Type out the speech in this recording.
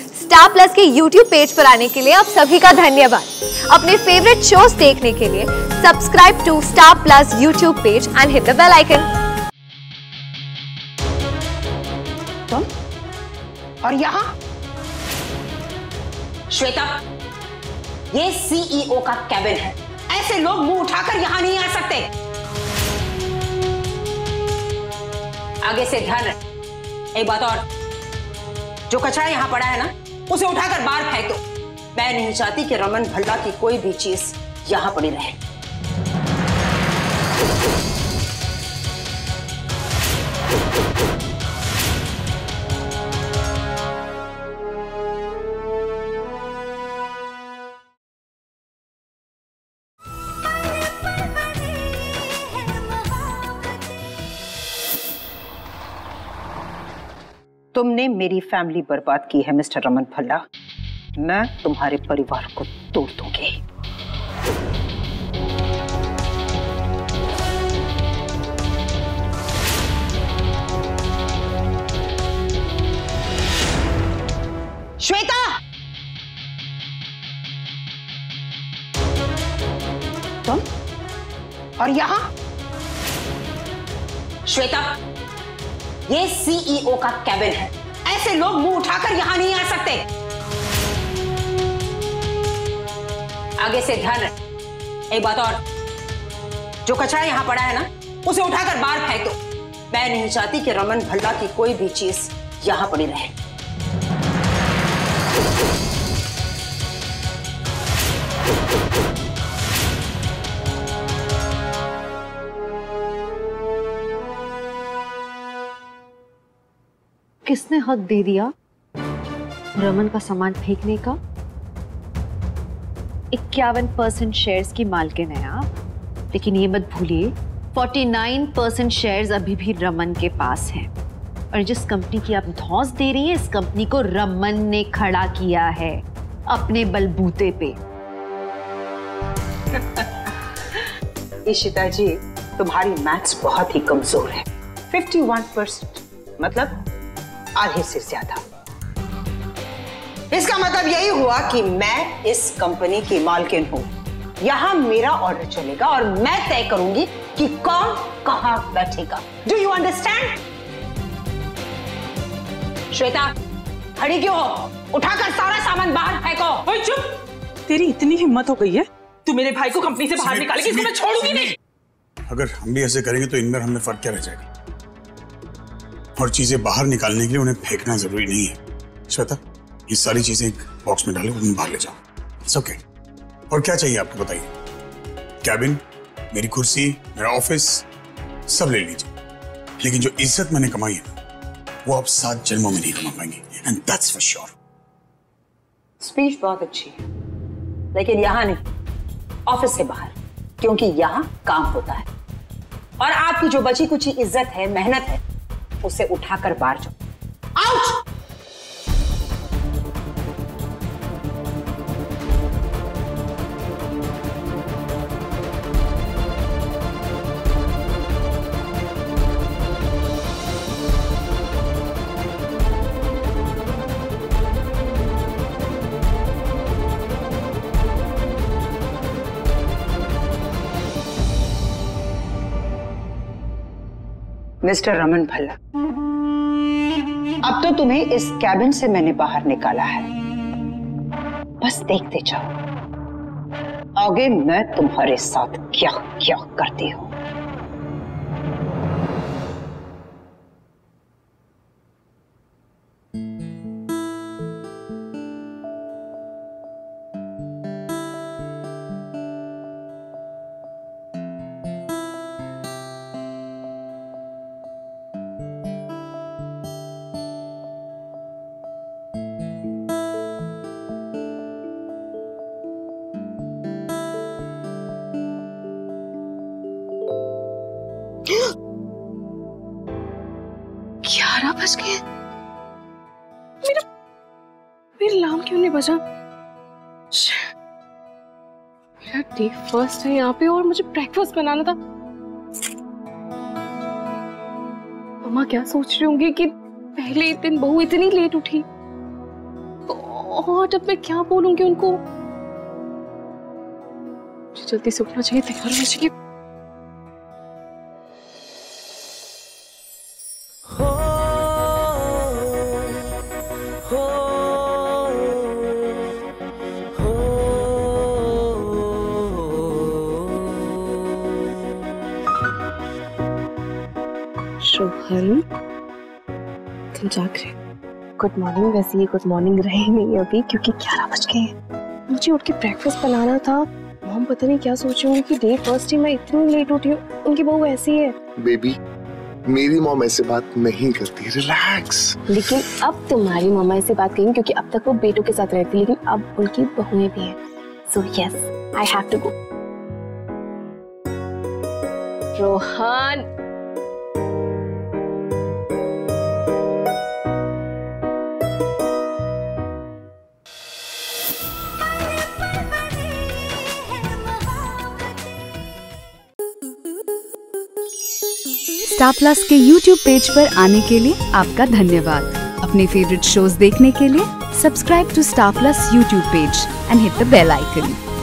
Star Plus के YouTube page पर आने के लिए आप सभी का धन्यवाद। अपने फेवरेट शोज देखने के लिए subscribe to Star Plus YouTube page and hit the bell icon. तुम और यहाँ श्वेता, ये CEO का कैबिन है, ऐसे लोग मुंह उठाकर यहाँ नहीं आ सकते। आगे से ध्यान रख। एक बात और, जो कचरा यहाँ पड़ा है ना, उसे उठाकर बाहर फेंक दो। मैं नहीं चाहती कि रमन भल्ला की कोई भी चीज यहाँ पड़ी रहे। तुमने मेरी फैमिली बर्बाद की है मिस्टर रमन भल्ला। मैं तुम्हारे परिवार को तोड़ दूंगी। श्वेता, तुम और यहाँ श्वेता, ये CEO का कैबिन है, ऐसे लोग मुंह उठाकर यहां नहीं आ सकते। आगे से ध्यान रख। एक बात और, जो कचरा यहां पड़ा है ना, उसे उठाकर बाहर फेंक दो। मैं नहीं चाहती कि रमन भल्ला की कोई भी चीज यहां पड़ी रहे। किसने हक दे दिया रमन का सामान फेंकने का? 51% शेयर्स की मालकिन है आप, लेकिन ये मत भूलिए 49% शेयर्स अभी भी रमन के पास हैं। और जिस कंपनी की आप धौंस दे रही हैं, इस कंपनी को रमन ने खड़ा किया है अपने बलबूते पे। इशिता जी, तुम्हारी मैथ्स बहुत ही कमजोर है। 51% मतलब आधे से ज्यादा। इसका मतलब यही हुआ कि मैं इस कंपनी की मालकिन हूं। यहां मेरा ऑर्डर चलेगा और मैं तय करूंगी कि कौन कहां बैठेगा। Do you understand? श्वेता, खड़ी क्यों हो? उठाकर सारा सामान बाहर फेंको। ओए चुप! तेरी इतनी हिम्मत हो गई है, तू मेरे भाई को कंपनी से बाहर निकालेगी? इसको मैं छोड़ूंगी नहीं। अगर हम भी ऐसे करेंगे तो इनमें हमें फर्क क्या रह जाएगा? और चीजें बाहर निकालने के लिए उन्हें फेंकना जरूरी नहीं है। श्वेता, ये सारी चीजें एक बॉक्स में डालो, उन्हें बाहर ले जाओ। It's okay. और क्या चाहिए आपको बताइए? कैबिन, मेरी कुर्सी, मेरा ऑफिस, सब ले लीजिए। लेकिन जो इज्जत मैंने कमाई है ना, वो आप 7 जन्मों में नहीं कमा पाएंगे। And that's for sure. Speech बहुत अच्छी है, लेकिन यहाँ नहीं, ऑफिस से बाहर, क्योंकि यहाँ काम होता है। और आपकी जो बची कुची इज्जत है, मेहनत है, उसे उठाकर बाहर जाओ। आउट! मिस्टर रमन भल्ला, अब तो तुम्हें इस कैबिन से मैंने बाहर निकाला है, बस देखते जाओ आगे मैं तुम्हारे साथ क्या क्या करती हूं। बज गए। मेरा अलार्म क्यों नहीं बजा? मेरा डे फर्स्ट है यहाँ पे और मुझे ब्रेकफास्ट बनाना था। मम्मा क्या सोच रही होंगी कि पहले दिन बहू इतनी लेट उठी गॉड, अब मैं क्या बोलूंगी उनको? जल्दी से उठना चाहिए, तैयार होना चाहिए। रोहन, तुम जाग रहे? Good morning. वैसे ये गुड मॉर्निंग रही नहीं अभी, क्योंकि 11 बज गए हैं। मुझे उठ के ब्रेकफास्ट बनाना था। मॉम पता नहीं क्या सोच रही कि डे फर्स्ट ही मैं इतनी लेट उठी हूँ। उनकी बहू ऐसी है। बेबी, मेरी मॉम ऐसे बात नहीं करती, रिलैक्स। लेकिन अब तुम्हारी मम्मा ऐसे बात करेंगी, क्योंकि अब तक वो बेटों के साथ रहती, लेकिन अब उनकी बहुएं भी हैं। So yes, I have to go. Rohan, Star Plus के YouTube पेज पर आने के लिए आपका धन्यवाद। अपने फेवरेट शोज देखने के लिए subscribe to Star Plus YouTube page and hit the bell icon.